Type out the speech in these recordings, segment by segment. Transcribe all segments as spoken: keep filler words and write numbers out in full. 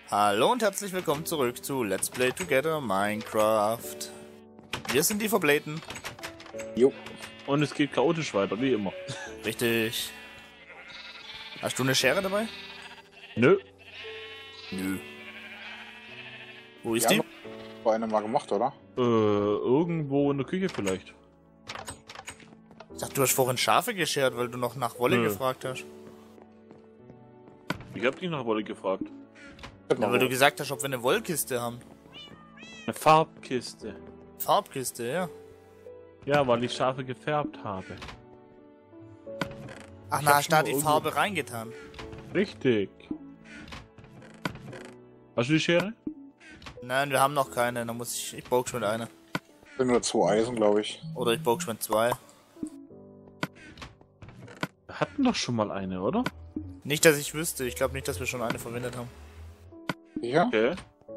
Hallo und herzlich willkommen zurück zu Let's Play Together Minecraft. Wir sind die Verblähten. Jo. Und es geht chaotisch weiter, wie immer. Richtig. Hast du eine Schere dabei? Nö. Nö. Wo ist Wir die? haben doch eine mal gemacht, oder? Äh, irgendwo in der Küche vielleicht. Ich dachte, du hast vorhin Schafe geschert, weil du noch nach Wolle Nö. gefragt hast. Ich hab dich nach Wolle gefragt. Ja, weil du gesagt hast, ob wir eine Wollkiste haben. Eine Farbkiste. Farbkiste, ja. Ja, weil ich Schafe gefärbt habe. Ach, Ich na, hab hast da nur die irgendwo- Farbe reingetan. Richtig. Hast du die Schere? Nein, wir haben noch keine. Da muss ich. Ich brauch schon eine. sind nur zwei Eisen, glaube ich. Oder ich brauch schon zwei. Wir hatten doch schon mal eine, oder? Nicht, dass ich wüsste. Ich glaube nicht, dass wir schon eine verwendet haben. Ja? Okay.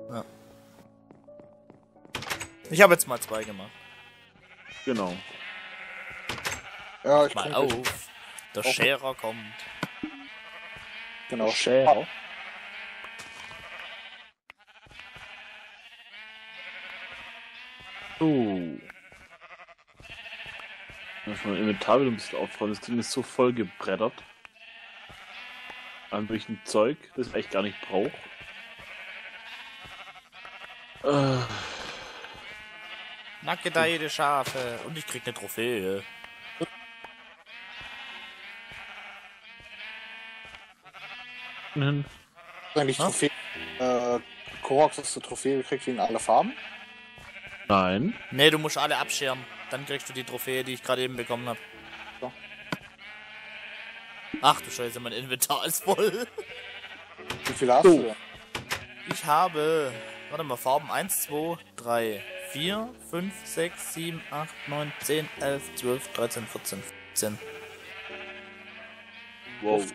Ich habe jetzt mal zwei gemacht. Genau. Ja, ich Mal kann auf. Der Auf. Scherer kommt. Genau. Schere. So. Lass mal mein Inventar wieder ein bisschen aufräumen. Das Ding ist so voll gebreddert. An welchem Zeug, das ich eigentlich gar nicht brauche. Äh, Nacke da jede Schafe. Und ich krieg eine Trophäe. hin. eigentlich Ha? Trophäe. Äh, Korox hast du Trophäe gekriegt wegen aller Farben? Nein. Nee, du musst alle abscheren. Dann kriegst du die Trophäe, die ich gerade eben bekommen habe. So. Ach du Scheiße, mein Inventar ist voll. Wie viele hast So. du denn? Ich habe, warte mal, Farben eins, zwei, drei, vier, fünf, sechs, sieben, acht, neun, zehn, elf, zwölf, dreizehn, vierzehn, fünfzehn. Wow.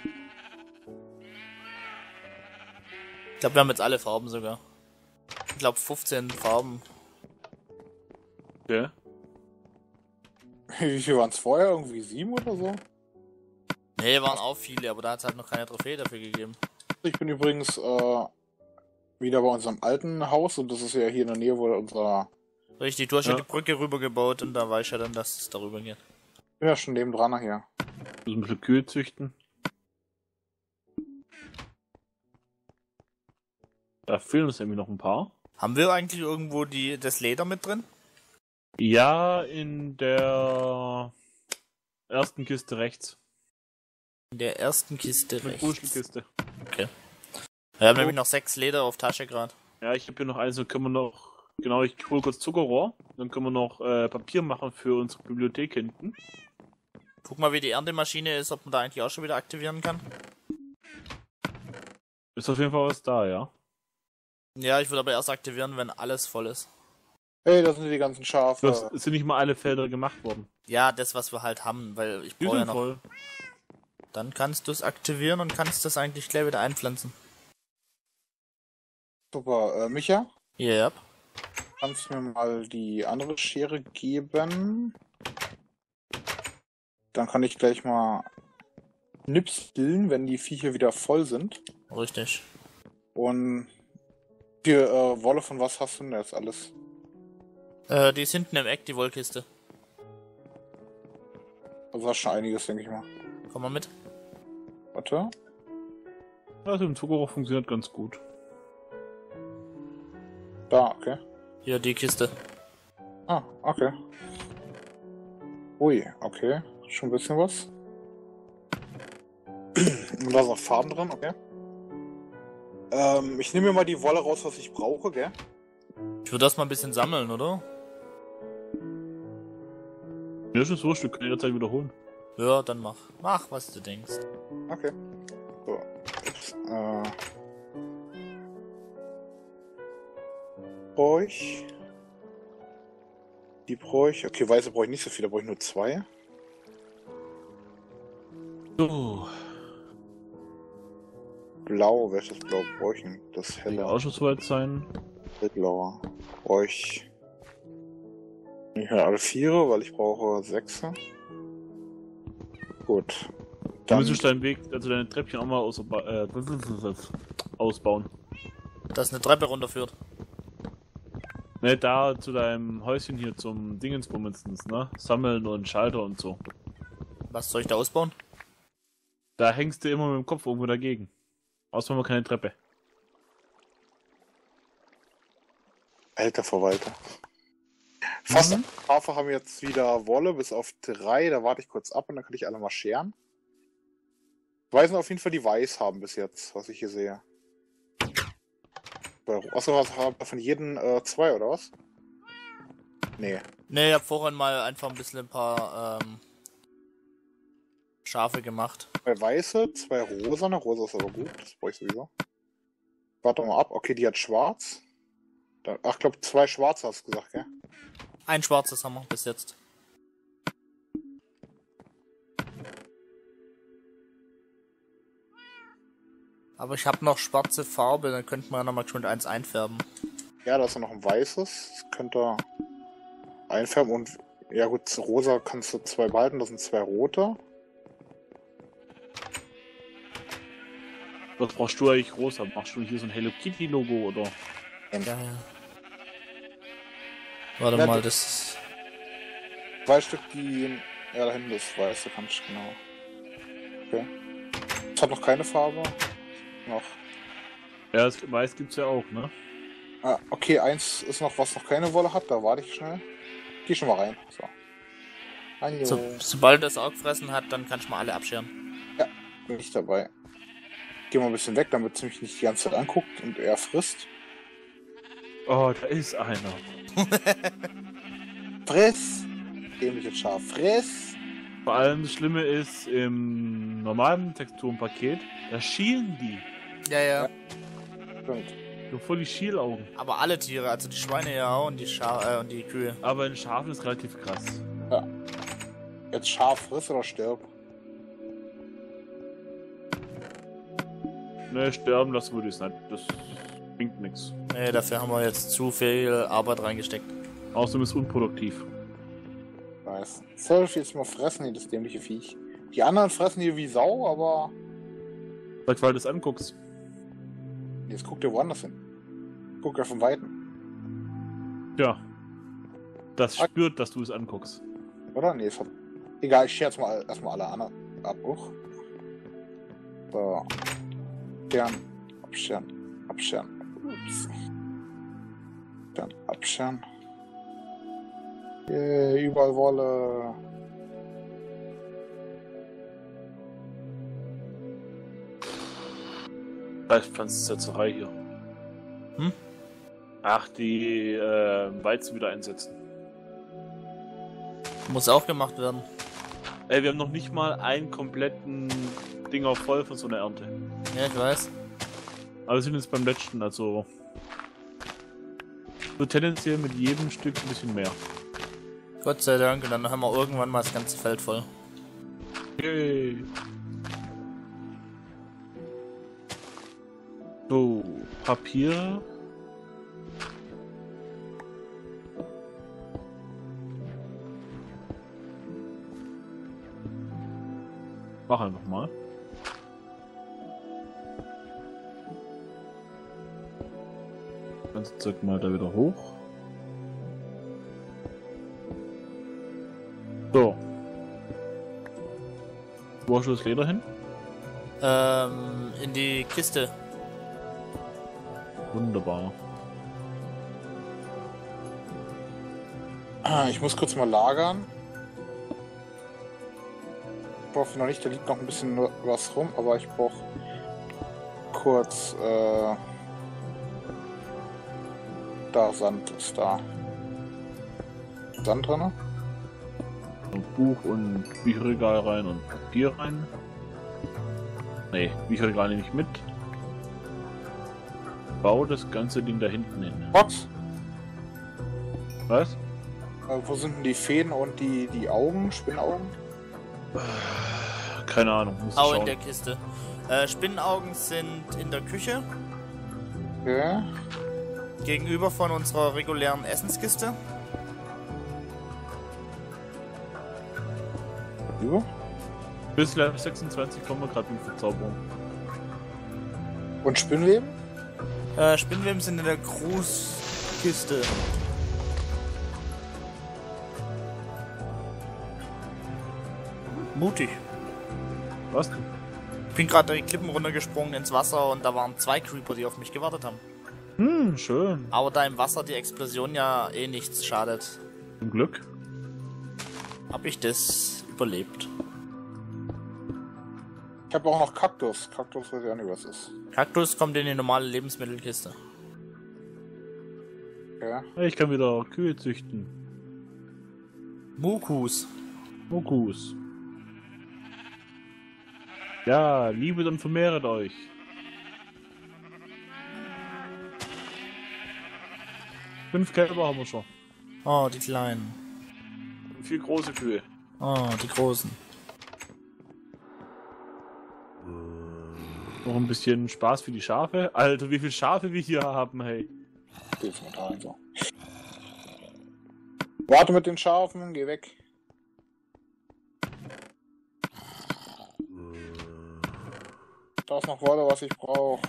Ich glaube, wir haben jetzt alle Farben sogar. Ich glaube fünfzehn Farben. Okay. Wie viele waren es vorher? Irgendwie sieben oder so? Nee, waren auch viele, aber da hat es halt noch keine Trophäe dafür gegeben. Ich bin übrigens äh, wieder bei unserem alten Haus und das ist ja hier in der Nähe, wo unser... Richtig, du hast ja, Ja. die Brücke rübergebaut und da weiß ich ja dann, dass es darüber geht. Ich bin ja schon nebendran hier. Muss ein bisschen Kühe züchten. Da fehlen uns nämlich noch ein paar. Haben wir eigentlich irgendwo die, das Leder mit drin? Ja, in der ersten Kiste rechts. In der ersten Kiste Eine rechts. Kuschelkiste. Wir haben nämlich noch sechs Leder auf Tasche gerade. Ja, ich habe hier noch eins, dann können wir noch. Genau, ich hole kurz Zuckerrohr. Dann können wir noch äh, Papier machen für unsere Bibliothek hinten. Guck mal, wie die Erntemaschine ist, ob man da eigentlich auch schon wieder aktivieren kann. Ist auf jeden Fall was da, ja. Ja, ich würde aber erst aktivieren, wenn alles voll ist. Hey, da sind die ganzen Schafe. Das es sind nicht mal alle Felder gemacht worden. Ja, das, was wir halt haben, weil ich Die brauche ja sind noch. voll. Dann kannst du es aktivieren und kannst das eigentlich gleich wieder einpflanzen. Super. Äh, Micha, Yep. kannst du mir mal die andere Schere geben? Dann kann ich gleich mal nipseln, wenn die Viecher wieder voll sind. Richtig. Und hier, äh, Wolle von was hast du denn jetzt alles? Äh, die ist hinten im Eck, die Wollkiste. Also hast schon einiges, denke ich mal. Komm mal mit. Warte. Also im Zuckerrohr funktioniert ganz gut. Da, okay. Hier, die Kiste. Ah, okay. Ui, okay. Schon ein bisschen was. Und da sind noch Farben drin, okay. Ähm, ich nehme mir mal die Wolle raus, was ich brauche, gell? Ich würde das mal ein bisschen sammeln, oder? Mir ist es wurscht, wir können jederzeit wiederholen. Ja, dann mach. Mach, was du denkst. Okay. So. Jetzt, äh. Brauche ich. Die brauche ich. Okay, weiße brauche ich nicht so viel, da brauche ich nur zwei. So. Blau, welches Blau brauche ich denn? Das Soll helle. auch schon soweit sein. Blauer. Brauche ich. Nicht mehr alle vier, weil ich brauche sechs. Gut. Du müsstest deinen Weg, also deine Treppchen auch mal aus, äh, ausbauen. Dass eine Treppe runterführt. Ne, da zu deinem Häuschen hier zum Dingensbummensens, ne? Sammeln und Schalter und so. Was soll ich da ausbauen? Da hängst du immer mit dem Kopf irgendwo dagegen. Außer wir keine Treppe. Alter Verwalter. Fast Mhm. Schafe haben jetzt wieder Wolle bis auf drei. Da warte ich kurz ab und dann kann ich alle mal scheren. Weisen auf jeden Fall die Weiß haben bis jetzt, was ich hier sehe. Achso, was haben wir von jedem äh, zwei oder was? Nee. Ne, ich hab vorhin mal einfach ein bisschen ein paar ähm, Schafe gemacht. Zwei weiße, zwei rosane. Rosa ist aber gut, das brauche ich sowieso. Warte mal ab. Okay, die hat schwarz. Dann, ach, ich glaube, zwei schwarze hast du gesagt, gell? Ein schwarzes haben wir bis jetzt. Aber ich habe noch schwarze Farbe, dann könnte man ja nochmal schon eins einfärben. Ja, da ist ja noch ein weißes. Das könnt ihr einfärben und ja gut, rosa kannst du zwei behalten, das sind zwei rote. Was brauchst du eigentlich rosa? Machst du hier so ein Hello Kitty Logo oder? Ja, ja. Warte Ja, mal, du- das ist... Zwei Stück, die. Ja, da hinten ist weiß, da kannst du genau. Okay. Das hat noch keine Farbe. Noch. Ja, das Weiß gibt's ja auch, ne? Ah, okay, eins ist noch, was noch keine Wolle hat, da warte ich schnell. Geh schon mal rein. So. Hallo. So, sobald das auch gefressen hat, dann kannst du mal alle abscheren. Bin ich dabei. Geh mal ein bisschen weg, damit es mich nicht die ganze Zeit anguckt und er frisst. Oh, da ist einer. Friss! Dämliches Schaf, friss! Vor allem das Schlimme ist, im normalen Texturenpaket, da schielen die. Ja, ja. Stimmt. So voll die Schielaugen. Aber alle Tiere, also die Schweine ja auch und die Scha äh, und die Kühe. Aber in Schafen ist relativ krass. Jetzt Schaf, friss oder stirb. Ne, sterben lassen würde ich es nicht. Das bringt nichts. Nee, dafür haben wir jetzt zu viel Arbeit reingesteckt. Außerdem ist es unproduktiv. Nice. Soll ich jetzt mal fressen, hier, das dämliche Viech. Die anderen fressen hier wie Sau, aber. Vielleicht weil du das anguckst. Jetzt guckt ihr woanders hin. Guck ja von Weitem. Ja. Das spürt, dass du es anguckst. Oder? Nee, es hat. Egal, ich scherz mal erstmal alle anderen ab. Uch. So. Stern. Abstern. Abstern. Ups. Stern. Abstern. Yeah, überall Wolle. Pflanzensetzerei hier. Hm? Ach, die äh, Weizen wieder einsetzen. Muss auch gemacht werden. Ey, wir haben noch nicht mal einen kompletten Dinger voll von so einer Ernte. Ja, ich weiß. Aber wir sind jetzt beim letzten, also so tendenziell mit jedem Stück ein bisschen mehr. Gott sei Dank, und dann haben wir irgendwann mal das ganze Feld voll. Yay. So, Papier. Mach einfach mal. Ganze Zeug mal da wieder hoch. So. Wo hast du das Leder hin? Ähm, in die Kiste. Wunderbar. Ah, ich muss kurz mal lagern. Ich hoffe noch nicht, da liegt noch ein bisschen was rum, aber ich brauche kurz. Äh, da, Sand ist da. Sand drin? Und Buch und Bücherregal rein und Papier rein. Nee, Bücherregal nehme ich mit. Bau das ganze Ding da hinten hin. Box! Was? Äh, wo sind denn die Fäden und die, die Augen? Spinnaugen? Keine Ahnung, muss ich Auch in schauen. der Kiste. Äh, Spinnenaugen sind in der Küche. Okay. Gegenüber von unserer regulären Essenskiste. Über? Bis Level sechsundzwanzig kommen wir gerade mit Verzauberung. Und Spinnweben? Äh, Spinnweben sind in der Grußkiste. Mutig. Was? Ich bin gerade die Klippen runtergesprungen ins Wasser und da waren zwei Creeper, die auf mich gewartet haben. Hm, schön. Aber da im Wasser die Explosion ja eh nichts schadet, Zum Glück. habe ich das überlebt. Ich habe auch noch Kaktus. Kaktus weiß ich auch nicht, was ist. Kaktus kommt in die normale Lebensmittelkiste. Okay. Ich kann wieder Kühe züchten. Mukus. Mokus. Ja, liebet und vermehret euch. Fünf Kälber haben wir schon. Oh, die kleinen. Und vier große Kühe. Oh, die großen. Noch ein bisschen Spaß für die Schafe. Alter, wie viele Schafe wir hier haben, hey. Definitiv so. Warte mit den Schafen, geh weg. Da ist noch Wolle, was ich brauche.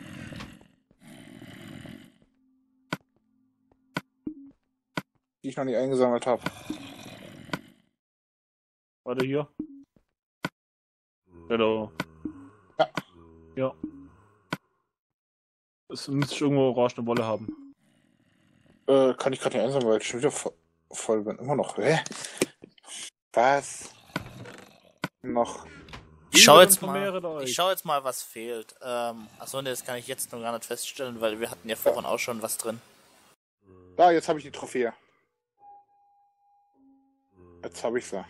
Die ich noch nicht eingesammelt habe. Warte hier. Hallo. Ja. Ja. Es müsste irgendwo orange Wolle haben. Äh, kann ich gerade nicht einsammeln, weil ich schon wieder voll, voll bin. Immer noch. Hä? Was? Noch. Ich schau Liebet jetzt und mal, vermehret euch. ich schau jetzt mal, was fehlt. Ähm, achso, ne, das kann ich jetzt noch gar nicht feststellen, weil wir hatten ja vorhin auch schon was drin. Da, jetzt habe ich die Trophäe. Jetzt habe ich sie.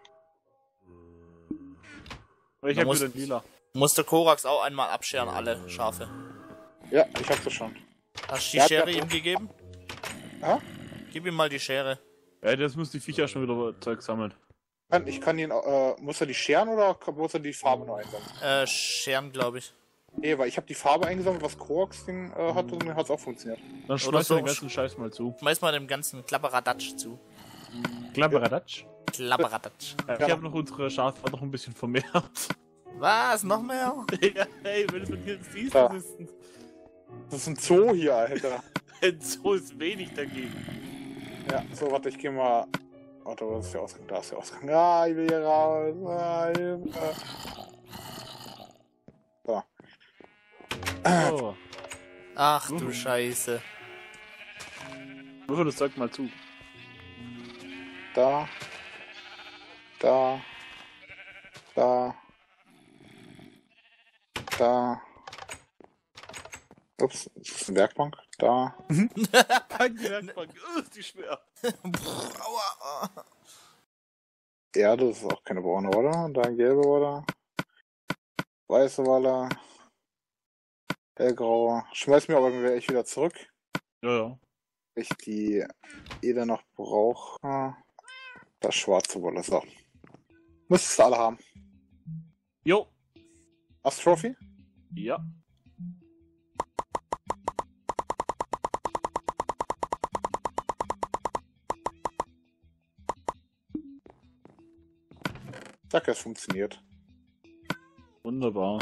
Ich Da hab muss- wieder lila. Muss der Korax auch einmal abscheren, alle Schafe. Ja, ich habe sie schon. Hast du die Ja, Schere ja, ihm gegeben? Ja? Gib ihm mal die Schere. Ja, das muss die Viecher schon wieder Zeug sammeln. Kann- Ich kann ihn, äh, muss er die scheren oder muss er die Farbe nur einsammeln? Äh, Scheren, glaube ich. Nee, weil ich habe die Farbe eingesammelt, was Koax Ding äh, hatte und mir hat es auch funktioniert. Dann schmeiß so. den ganzen Scheiß mal zu. Schmeiß mal dem ganzen Klapperadatsch zu. Klapperadatsch. Klapperadatsch. Ja, ich habe noch unsere Schafe noch ein bisschen vermehrt. Was? Noch mehr? Ja, hey, wenn du von hier siehst, Ja. das ist ein, Das ist ein Zoo hier, Alter. so ist wenig dagegen. Ja, so, warte, ich geh mal. Warte, was ist der Ausgang? Da ist der Ausgang. Ah, ich will hier raus. Ah, Hilfe. So. Oh, Ach du Mhm. Scheiße. würfel das Zeug mal zu. Da. Da. Da. Da. Ups, das ist eine Werkbank. Da. Keine Werkbank. Oh, ist die schwer. Pff, aua. Erde, das ist auch keine braune Wolle. Da gelbe Wolle. Weiße Wolle. Hellgraue. Schmeiß mir aber gleich wieder zurück. Ja, ja. Ich die Ede noch brauche. Das schwarze Wolle. So. Müsstest du alle haben. Jo. Hast du Trophy? Ja. Danke, es funktioniert. Wunderbar.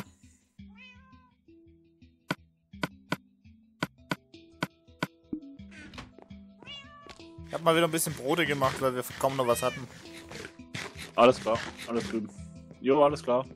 Ich hab mal wieder ein bisschen Brote gemacht, weil wir kaum noch was hatten. Alles klar. Alles gut. Jo, alles klar.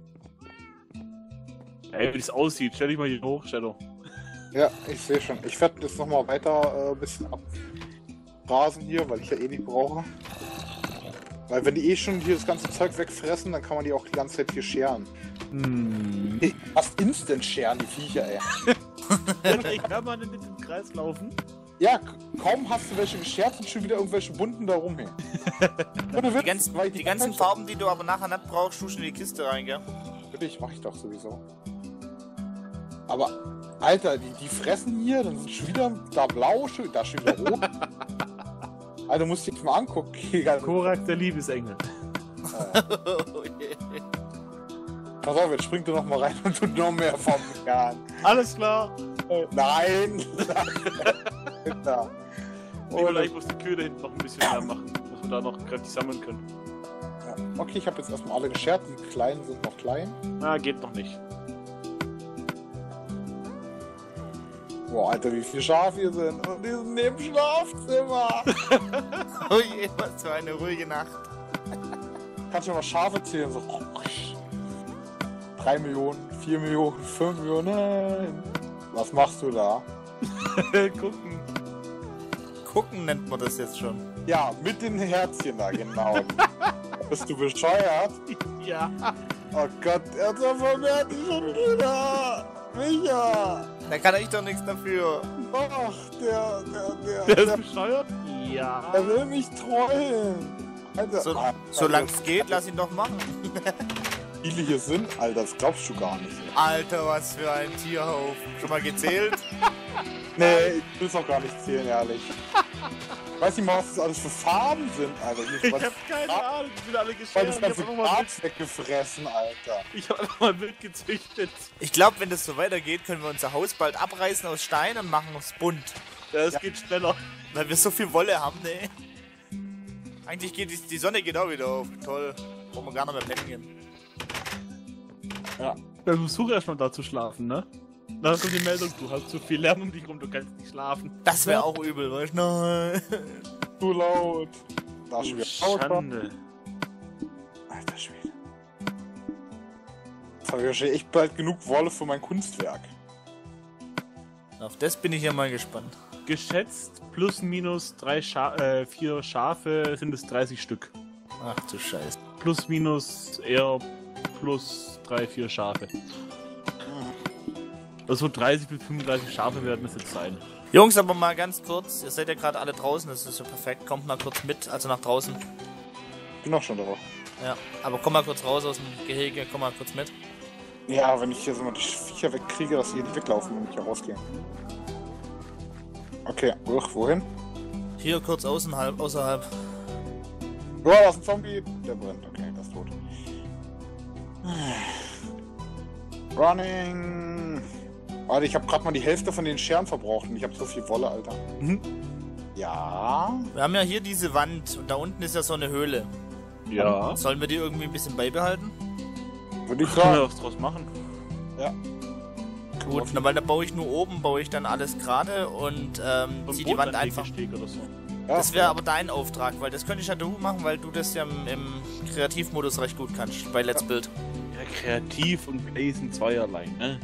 Ey, wie das aussieht. Stell dich mal hier hoch, Shadow. Ja, ich sehe schon. Ich werde jetzt nochmal weiter äh, ein bisschen abrasen hier, weil ich ja eh nicht brauche. Weil wenn die eh schon hier das ganze Zeug wegfressen, dann kann man die auch die ganze Zeit hier scheren. Hm. Hey, fast instant scheren, die Viecher, ey. Ich kann mal nicht im Kreis laufen. Ja, k- kaum hast du welche geschert, sind schon wieder irgendwelche bunten da rum. Hey. Ohne Die Witz, ganzen, weil ich die ganzen Farben, die du aber nachher nicht brauchst, tust du in die Kiste rein, gell? Natürlich, mach ich doch sowieso. Aber, Alter, die, die fressen hier, dann sind schon wieder da blau, schon- da schon wieder rot. Alter, musst du dich mal angucken. Egal. Korak, der Liebesengel. Oh je. Pass auf, jetzt springt du noch mal rein und tut noch mehr vom Jahren. Alles klar. Nein! Da. Nicola, ich muss die Kühe da hinten noch ein bisschen mehr machen, dass wir da noch kräftig sammeln können. Ja. Okay, ich habe jetzt erstmal alle geschert. Die kleinen sind noch klein. Na, geht noch nicht. Boah, Alter, wie viele Schafe hier sind. Und die sind neben dem Schlafzimmer. Oh je, was für eine ruhige Nacht. Kannst du mal Schafe zählen? So. drei Millionen, vier Millionen, fünf Millionen. Nein. Was machst du da? Gucken. Gucken nennt man das jetzt schon. Ja, mit den Herzchen da, genau. Bist du bescheuert? Ja. Oh Gott, er verwirrt dich schon wieder. Micha. Da kann ich doch nichts dafür. Ach, der, der, der, Der der, ist bescheuert? Ja. er will mich trollen. Alter, So, ah, solange Alter, es geht, lass ihn doch machen. wie viele hier sind, Alter, das glaubst du gar nicht. Alter, was für ein Tierhaufen. Schon mal gezählt? Nee, ich will's auch gar nicht zählen, ehrlich. Weiß nicht mal, was das alles für Farben sind, Alter. Ich hab keine Ahnung, die sind alle Weil geschert. das Ich ganze hab einfach mal Gras weggefressen, Alter. Ich hab einfach mal wild gezüchtet. Ich glaube, wenn das so weitergeht, können wir unser Haus bald abreißen aus Stein und machen es bunt. Ja, es Ja. geht schneller. Weil wir so viel Wolle haben, ne? Eigentlich geht die, die Sonne geht auch wieder auf. Toll. Brauchen wir gar nicht mehr pennen gehen. Ja. Dann versuch erstmal da zu schlafen, ne? Dann kommt die Meldung, du hast zu viel Lärm um dich rum, du kannst nicht schlafen. Das wäre auch übel, weißt du? Nein. Zu laut. Da ist schon wieder lauter. Schande. Alter Schwede. Jetzt habe ich wahrscheinlich echt bald genug Wolle für mein Kunstwerk. Auf das bin ich ja mal gespannt. Geschätzt plus minus drei Scha äh, vier Schafe sind es dreißig Stück. Ach du Scheiße. Plus minus eher plus drei, vier Schafe. Also dreißig bis fünfunddreißig Schafe werden es jetzt sein. Jungs, aber mal ganz kurz. Ihr seid ja gerade alle draußen, das ist ja perfekt. Kommt mal kurz mit, also nach draußen. Bin auch schon drauf. Ja, aber komm mal kurz raus aus dem Gehege, komm mal kurz mit. Ja, wenn ich hier so mal die Viecher wegkriege, dass sie hier nicht weglaufen, wenn ich hier rausgehe. Okay, uch, wohin? Hier kurz außerhalb, außerhalb. Oh, da ist ein Zombie. Der brennt. Okay, das ist tot. Running. Alter, ich habe gerade mal die Hälfte von den Scheren verbraucht und ich habe so viel Wolle, Alter. Mhm. Ja. Wir haben ja hier diese Wand und da unten ist ja so eine Höhle. Ja. Sollen wir die irgendwie ein bisschen beibehalten? Würde ich Können wir sagen. was draus machen? Ja. Gut, na, weil da baue ich nur oben, baue ich dann alles gerade und ähm, zieh die Wand einfach. Oder so. Ja. Das wäre aber dein Auftrag, weil das könnte ich ja du machen, weil du das ja im, im Kreativmodus recht gut kannst, bei Let's Build. Ja, kreativ und Play sind zweierlei, ne?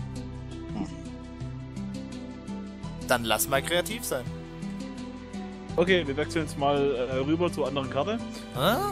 Dann lass mal kreativ sein. Okay, wir wechseln jetzt mal äh, rüber zur anderen Karte. Hä?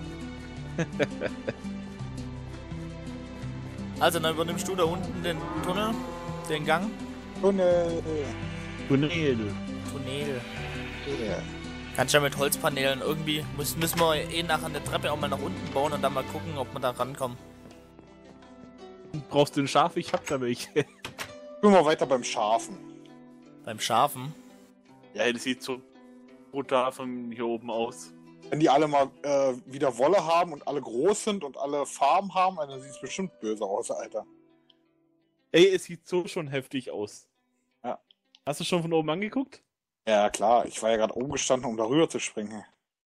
Also, dann übernimmst du da unten den Tunnel, den Gang. Tunnel. Tunnel. Tunnel. Ja. Kannst ja mit Holzpaneelen irgendwie, müssen, müssen wir eh nachher eine Treppe auch mal nach unten bauen und dann mal gucken, ob wir da rankommen. Brauchst du ein Schaf? Ich hab da welche. Gehen wir mal weiter beim Schafen. Beim Schafen. Ja, das sieht so brutal von hier oben aus. Wenn die alle mal äh, wieder Wolle haben und alle groß sind und alle Farben haben, dann sieht es bestimmt böse aus, Alter. Ey, es sieht so schon heftig aus. Ja. Hast du schon von oben angeguckt? Ja, klar. Ich war ja gerade oben gestanden, um darüber zu springen.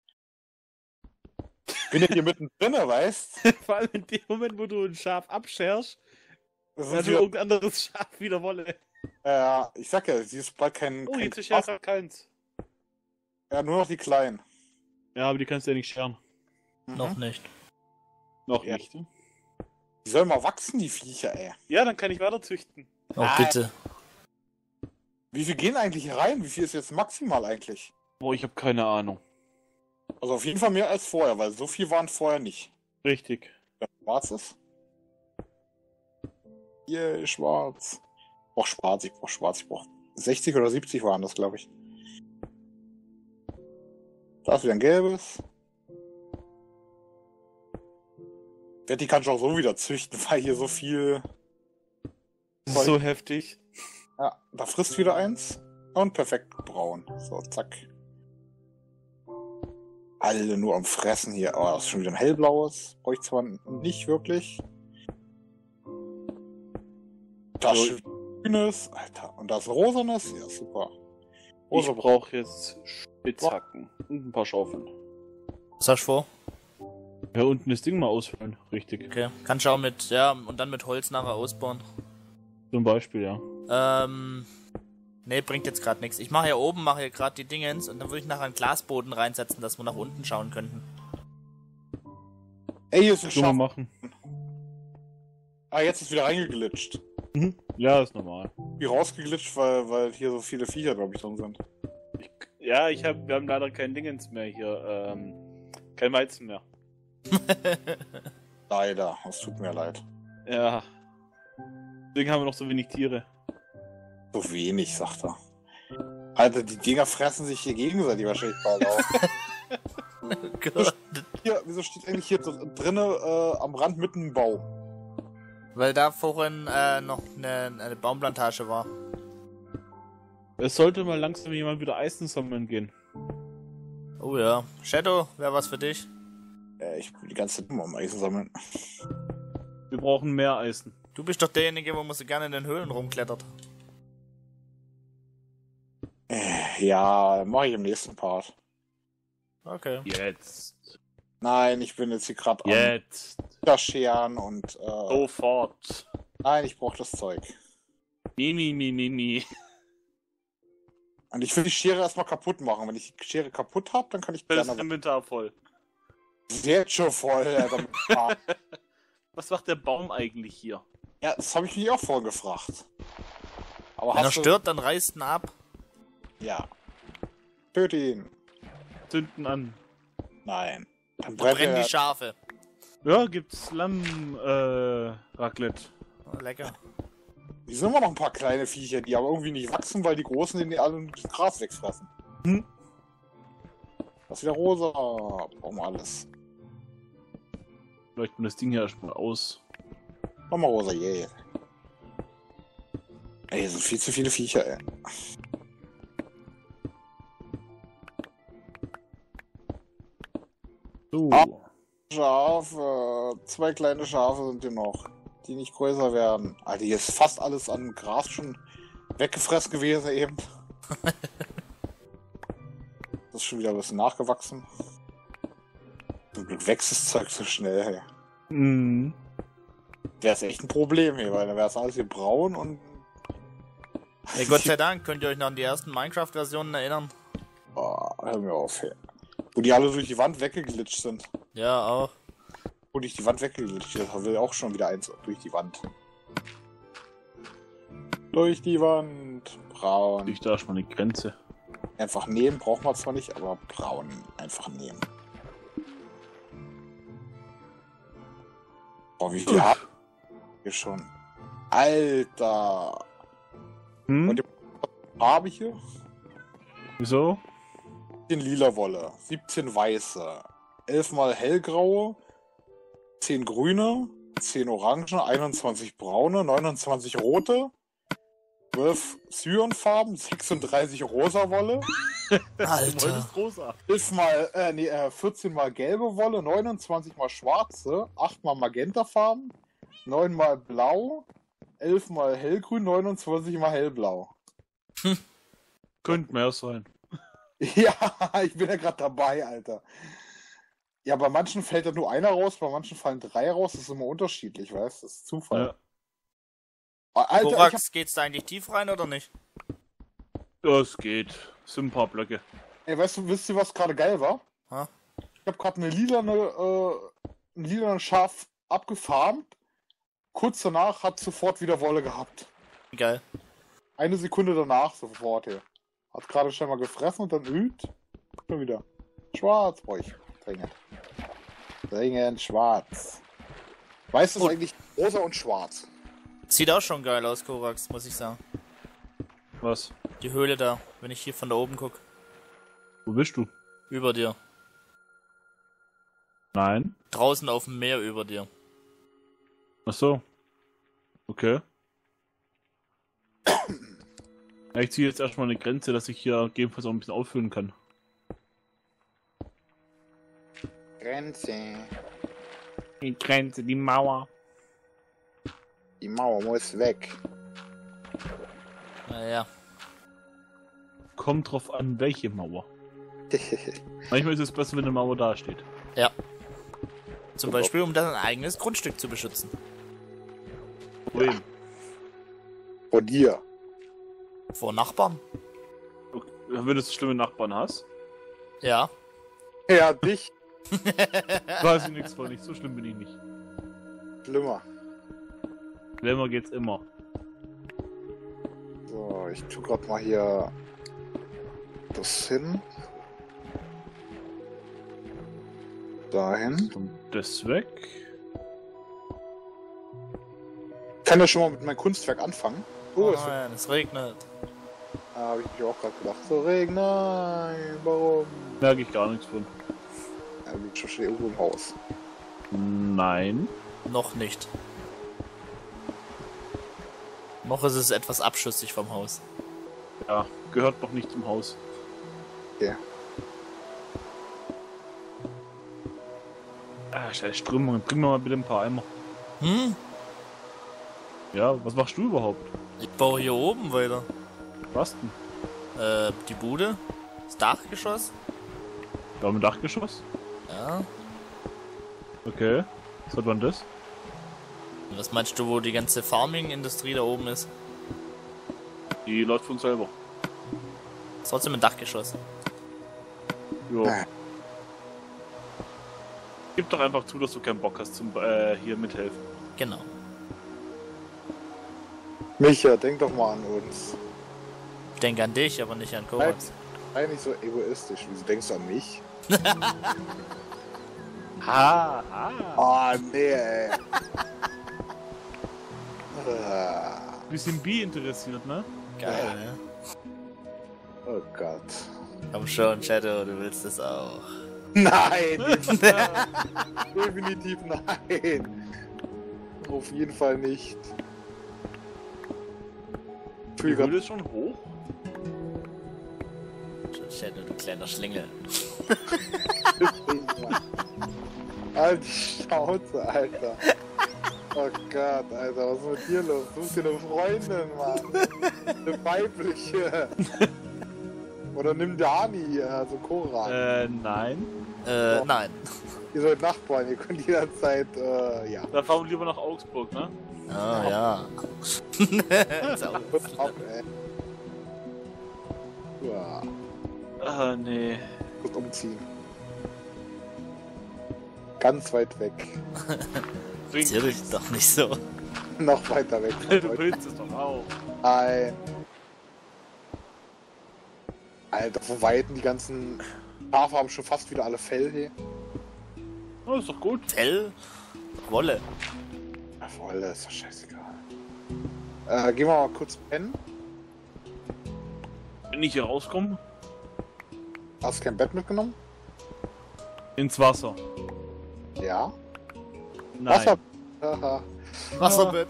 Bin ich hier mittendrin, weißt? Vor allem in dem Moment, wo du ein Schaf abscherst, Das hast ist du wieder, irgendein anderes Schaf wieder Wolle. äh, ich sag ja, sie ist bald kein... Oh, kein jetzt ist ja gar keins. Ja, nur noch die Kleinen. Ja, aber die kannst du ja nicht scheren. Mhm. Noch nicht. Noch Ja. nicht. Die sollen mal wachsen, die Viecher, ey. Ja, dann kann ich weiter züchten. Oh, Ah. bitte. Wie viel gehen eigentlich hier rein? Wie viel ist jetzt maximal eigentlich? Boah, ich habe keine Ahnung. Also auf jeden Fall mehr als vorher, weil so viel waren vorher nicht. Richtig. Ja, schwarz ist. Hier, schwarz. Ich brauch schwarz, ich brauch schwarz, ich brauch sechzig oder siebzig waren das, glaube ich. Da ist wieder ein gelbes. Die kann ich auch so wieder züchten, weil hier so viel... Das ist so heftig. Ja, da frisst wieder eins. Und perfekt braun. So, zack. Alle nur am Fressen hier. Oh, das ist schon wieder ein hellblaues. Brauche ich zwar nicht wirklich. Das ist grünes. Alter. Und das rosanes. Ja, super. Ich Rosa brauche jetzt Spitzhacken und ein paar Schaufeln. Was hast du vor? Ja, unten das Ding mal ausfüllen. Richtig. Okay. Kannst du auch mit, ja, und dann mit Holz nachher ausbauen. Zum Beispiel, ja. Ähm, Nee, bringt jetzt gerade nichts. Ich mache hier oben, mache hier gerade die Dingens und dann würde ich nachher einen Glasboden reinsetzen, dass wir nach unten schauen könnten. Ey, hier ist ein Kann man Schaf. machen. Ah, jetzt ist wieder reingeglitscht. Mhm. Ja, ist normal. Wie rausgeglitscht, weil, weil hier so viele Viecher, glaube ich, drin sind. Ich, ja, ich hab, wir haben leider kein Dingens mehr hier. Ähm, kein Weizen mehr. Leider, es tut mir leid. Ja. Deswegen haben wir noch so wenig Tiere. So wenig, sagt er. Alter, die Dinger fressen sich hier gegenseitig wahrscheinlich bald auf. Gott. Hier, wieso steht eigentlich hier drinnen äh, am Rand mitten ein Baum? Weil da vorhin äh, noch eine, eine Baumplantage war. Es sollte mal langsam jemand wieder Eisen sammeln gehen. Oh ja. Shadow, wäre was für dich? Äh, ich will die ganze Zeit immer am Eisen sammeln. Wir brauchen mehr Eisen. Du bist doch derjenige, wo man so gerne in den Höhlen rumklettert. Äh, ja, mache ich im nächsten Part. Okay. Jetzt. Nein, ich bin jetzt hier gerade am Jetzt. Scheren und äh, Sofort. nein, ich brauche das Zeug. Nee, nee, nee, nee, nee. Und ich will die Schere erstmal kaputt machen. Wenn ich die Schere kaputt habe, dann kann ich Das ist gerne... Inventar voll. Das ist jetzt schon voll, Alter. Was macht der Baum eigentlich hier? Ja, das habe ich mich auch vorhin gefragt. Aber Wenn er hast du... stört, dann reißt ihn ab. Ja. Töte ihn. Zünden an. Nein. Dann Dann brennen er- die Schafe. Ja, gibt's Lamm, äh, Raclette. Oh, lecker. Die sind immer noch ein paar kleine Viecher, die aber irgendwie nicht wachsen, weil die Großen denen alle das Gras wegfressen. Hm? Das ist wieder rosa. Brauchen wir alles. Leuchten das Ding hier erstmal aus. Nochmal rosa, yeah. Ey, hier sind viel zu viele Viecher, ey. So. Ah. Schafe. Zwei kleine Schafe sind hier noch, die nicht größer werden. Alter, hier ist fast alles an Gras schon weggefressen gewesen eben. Das ist schon wieder ein bisschen nachgewachsen. Zum Glück wächst das Zeug so schnell, hey. Mhm. Wäre es echt ein Problem hier, weil dann wäre es alles hier braun und... Ja, Gott sei Dank, könnt ihr euch noch an die ersten Minecraft-Versionen erinnern? Oh, hör mir auf, hey. Wo die alle durch die Wand weggeglitscht sind. Ja, auch. Wo durch die Wand weggeglitscht ist, da will auch schon wieder eins durch die Wand. Durch die Wand. Braun. Ich da erstmal eine Grenze. Einfach nehmen, braucht man zwar nicht, aber braun einfach nehmen. Oh, wie viel haben wir schon? Alter! Hm? Und habe ich hier? Wieso? siebzehn lila Wolle, siebzehn weiße, elf mal hellgraue, zehn grüne, zehn orange, einundzwanzig braune, neunundzwanzig rote, zwölf Cyanfarben, sechsunddreißig rosa Wolle, Alter. ist rosa. elf mal, äh, nee, äh, vierzehn mal gelbe Wolle, neunundzwanzig mal schwarze, acht mal Magentafarben, neun mal blau, elf mal hellgrün, neunundzwanzig mal hellblau. Könnte mehr sein. Ja, ich bin ja gerade dabei, Alter. Ja, bei manchen fällt da nur einer raus, bei manchen fallen drei raus. Das ist immer unterschiedlich, weißt du? Das ist Zufall. Ja. Alter, ich hab, Korax, geht's da eigentlich tief rein oder nicht? Ja, es geht. Es sind ein paar Blöcke. ey, weißt du, wisst ihr, was gerade geil war? Ha? Ich habe gerade eine lilane, äh, ein lilanes Schaf abgefarmt. Kurz danach hat sofort wieder Wolle gehabt. Geil. Eine Sekunde danach sofort hier. Hat gerade schon mal gefressen und dann übt. Schon wieder. Schwarz brauche ich. Dringend. Dringend schwarz. Weißt du, Oh. ist eigentlich rosa und schwarz. Sieht auch schon geil aus, Korax, muss ich sagen. Was? Die Höhle da, wenn ich hier von da oben gucke. Wo bist du? Über dir. Nein. Draußen auf dem Meer über dir. Ach so. Okay. Ja, ich ziehe jetzt erstmal eine Grenze, dass ich hier gegebenenfalls auch ein bisschen auffüllen kann. Grenze. Die Grenze, die Mauer. Die Mauer muss weg. Naja. Kommt drauf an, welche Mauer. Manchmal ist es besser, wenn eine Mauer dasteht. Ja. Zum Beispiel, um dein eigenes Grundstück zu beschützen. Problem. Vor dir. Vor Nachbarn? Okay. Wenn du so schlimme Nachbarn hast, Ja. Ja, dich. weiß ich nichts von, nicht so schlimm bin ich nicht. Schlimmer. Schlimmer geht's immer. So, ich tu grad mal hier das hin. Dahin. Und das weg. Kann ja schon mal mit meinem Kunstwerk anfangen. Oh Oh, es nein, es regnet. ah, habe ich mich auch gerade gedacht. So, Regen, nein, warum? Merke ich gar nichts von. Er liegt schon irgendwo im Haus. Nein. Noch nicht. Noch ist es etwas abschüssig vom Haus. Ja, gehört noch nicht zum Haus. Okay. Ah, scheiße Strömung. Bring mir mal bitte ein paar Eimer. Hm? Ja, was machst du überhaupt? Ich baue hier oben weiter. Was denn? Äh, die Bude. Das Dachgeschoss. Da im Dachgeschoss? Ja. Okay. Was hat man das? Und was meinst du, wo die ganze Farming-Industrie da oben ist? Die läuft von selber. Ist trotzdem ein Dachgeschoss. Jo. Ah. Gib doch einfach zu, dass du keinen Bock hast zum äh, hier mithelfen. Genau. Micha, denk doch mal an uns. Ich denke an dich, aber nicht an Kovacs. Sei nicht so egoistisch. Wieso denkst du an mich? Ah, ah. Oh, nee, ey. Ah, Bisschen Bi interessiert, ne? Geil, ne? oh Gott. Komm schon, Shadow, du willst es auch. Nein! Definitiv nein! Auf jeden Fall nicht. Ich Die fühl grad- Höhle ist schon hoch. Schon Shadow, du kleiner Schlingel. Halt die Schnauze, Alter. Oh Gott, Alter, was ist mit dir los? Du bist hier eine Freundin, Mann. Eine weibliche. Oder nimm Dani, also Koran. Äh, nein. Äh, Doch. nein. Ihr seid Nachbarn, ihr könnt jederzeit, äh, ja. Da fahren wir lieber nach Augsburg, ne? Ah, ja. Ist auch- Hört ab, ey. Ja, Ah, nee. kurz umziehen. Ganz weit weg. Zieh dich doch nicht so. Noch weiter weg. Du willst es doch auch. Nein. Alter, wo weiten die ganzen Schafe haben schon fast wieder alle Fell hier. Oh, ist doch gut. Fell? Wolle. Ja, voll, das ist doch scheißegal. Äh, gehen wir mal kurz pennen. Wenn ich hier rauskomme, Hast du kein Bett mitgenommen? ins Wasser. Ja. Nein. Wasser. Haha. Wasserbett.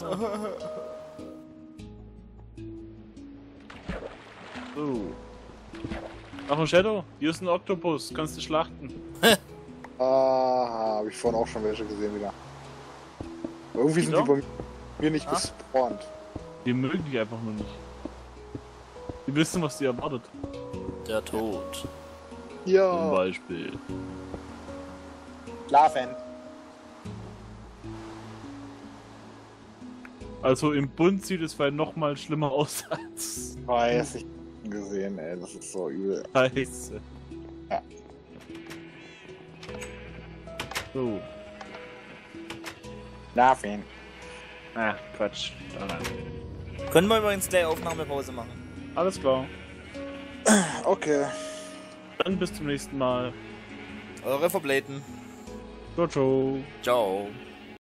So. Ach, und Shadow, hier ist ein Oktopus. Kannst du schlachten. Ah, habe ich vorhin auch schon welche gesehen wieder. Aber irgendwie sind Ja? die bei mir nicht Ah. gespawnt. Die mögen dich einfach nur nicht. Die wissen, was die erwartet. Der Tod. Zum Ja. Beispiel. Schlafen. Also im Bund sieht es vielleicht noch mal schlimmer aus als Weiß ich gesehen, ey. Das ist so übel. Scheiße. Ja. So. Schlafen. Ah, Quatsch. Ah, Können wir übrigens gleich Aufnahmepause machen. alles klar. Okay. Dann bis zum nächsten Mal. Eure Verbläten. Ciao, ciao. Ciao.